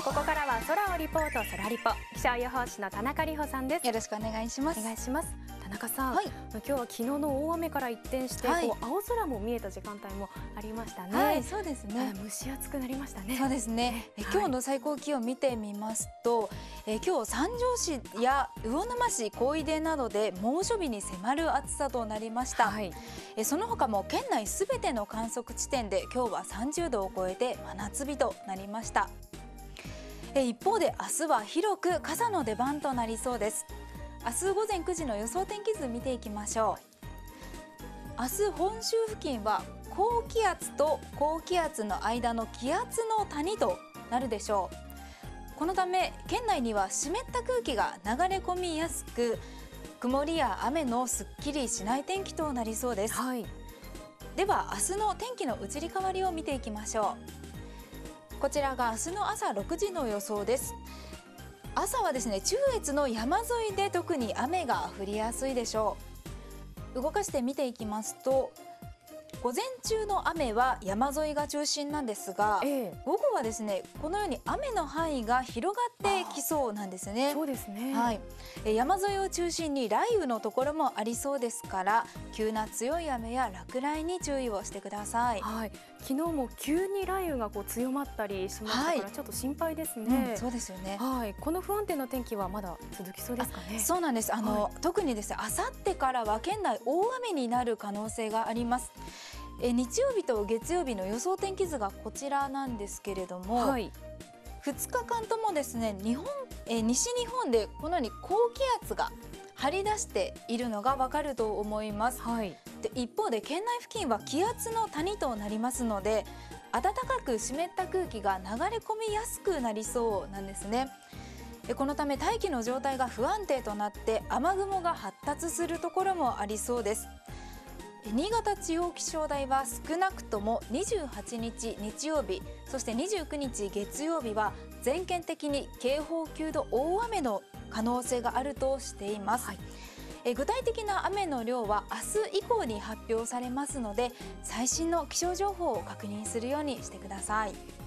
ここからは空をリポート、空リポ、気象予報士の田中里穂さんです。 よろしくお願いします。 お願いします。田中さん、 はい、 今日は昨日の大雨から一転して、 はい、 青空も見えた時間帯もありましたね。 はい、そうですね。 蒸し暑くなりましたね。 そうですね。今日の最高気温見てみますと、今日三条市や魚沼市、小出などで猛暑日に迫る暑さとなりました。はい、その他も県内すべての観測地点で今日は30度を超えて真夏日となりました。一方で明日は広く傘の出番となりそうです。明日午前9時の予想天気図見ていきましょう。明日本州付近は高気圧と高気圧の間の気圧の谷となるでしょう。このため県内には湿った空気が流れ込みやすく、曇りや雨のすっきりしない天気となりそうです。はい、では明日の天気の移り変わりを見ていきましょう。こちらが明日の朝6時の予想です。朝はですね、中越の山沿いで特に雨が降りやすいでしょう。動かして見ていきますと、午前中の雨は山沿いが中心なんですが、午後はですね、このように雨の範囲が広がってきそうなんですね。 そうですね。 はい、山沿いを中心に雷雨のところもありそうですから、急な強い雨や落雷に注意をしてください。 はい、昨日も急に雷雨が強まったりしましたから、ちょっと心配ですね。 そうですよね。 はい、この不安定な天気はまだ続きそうですかね。 そうなんです。特にですね、あさってからは県内大雨になる可能性があります。日曜日と月曜日の予想天気図がこちらなんですけれども、はい、2日間ともですね、西日本でこのように高気圧が張り出しているのがわかると思います。はい、で一方で県内付近は気圧の谷となりますので、暖かく湿った空気が流れ込みやすくなりそうなんですね。このため大気の状態が不安定となって雨雲が発達するところもありそうです。新潟地方気象台は少なくとも28日日曜日、そして29日月曜日は全県的に警報級の大雨の可能性があるとしています。はい、具体的な雨の量は明日以降に発表されますので、最新の気象情報を確認するようにしてください。